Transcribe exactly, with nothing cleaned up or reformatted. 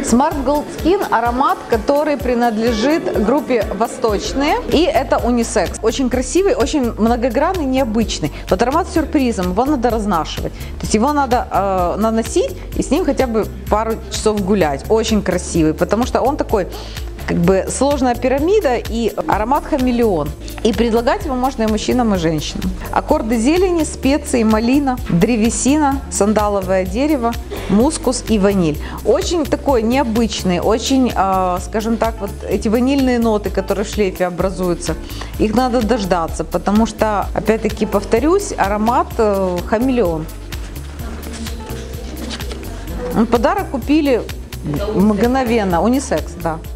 Smart Gold Skin – аромат, который принадлежит группе «Восточные», и это унисекс. Очень красивый, очень многогранный, необычный. Вот аромат с сюрпризом, его надо разнашивать. То есть его надо э, наносить и с ним хотя бы пару часов гулять. Очень красивый, потому что он такой, как бы сложная пирамида и аромат хамелеон. И предлагать его можно и мужчинам, и женщинам. Аккорды зелени, специи, малина, древесина, сандаловое дерево, мускус и ваниль. Очень такой необычный, очень, э, скажем так, вот эти ванильные ноты, которые в шлейфе образуются, их надо дождаться, потому что, опять-таки повторюсь, аромат э, хамелеон. Подарок купили мгновенно, унисекс, да.